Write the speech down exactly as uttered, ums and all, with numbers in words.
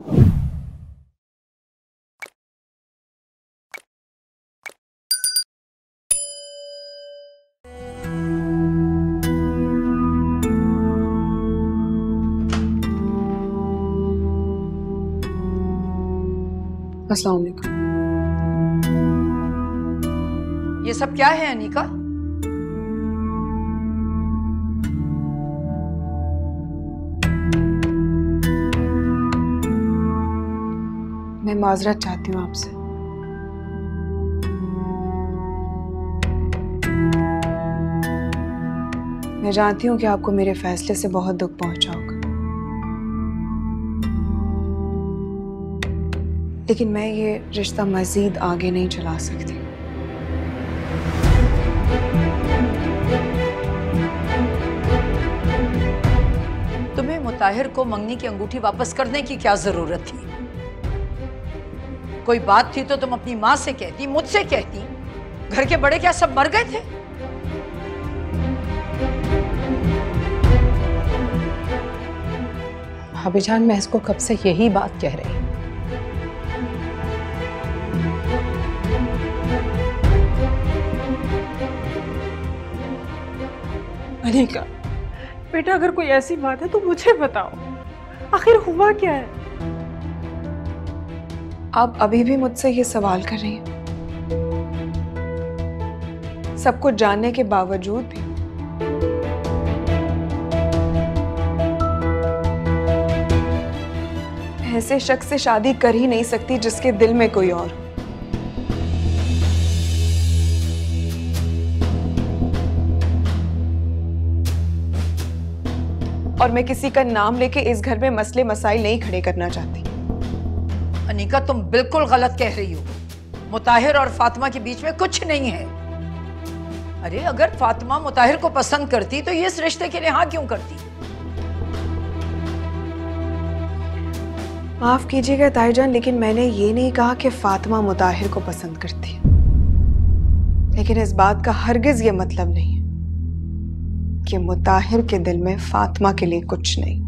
अस्सलाम वालेकुम। ये सब क्या है अनीका? मैं माजरत चाहती हूँ आपसे। मैं जानती हूँ कि आपको मेरे फैसले से बहुत दुख पहुंचा होगा, लेकिन मैं ये रिश्ता मजीद आगे नहीं चला सकती। तुम्हें मुताहिर को मंगनी की अंगूठी वापस करने की क्या जरूरत थी? कोई बात थी तो तुम अपनी माँ से कहती, मुझसे कहती। घर के बड़े क्या सब मर गए थे? भाभी जान, मैं इसको कब से यही बात कह रही हूँ। अनीका बेटा, अगर कोई ऐसी बात है तो मुझे बताओ, आखिर हुआ क्या है? आप अभी भी मुझसे ये सवाल कर रही हैं? सब कुछ जानने के बावजूद भी? ऐसे शख्स से शादी कर ही नहीं सकती जिसके दिल में कोई और। और मैं किसी का नाम लेके इस घर में मसले मसाइल नहीं खड़े करना चाहती। अनीका, तुम बिल्कुल गलत कह रही हो। मुताहिर और फातिमा के बीच में कुछ नहीं है। अरे अगर फातिमा मुताहिर को पसंद करती तो ये इस रिश्ते के लिए हाँ क्यों करती? माफ कीजिएगा ताईजान, लेकिन मैंने ये नहीं कहा कि फातिमा मुताहिर को पसंद करती है। लेकिन इस बात का हरगिज ये मतलब नहीं है कि मुताहिर के दिल में फातिमा के लिए कुछ नहीं।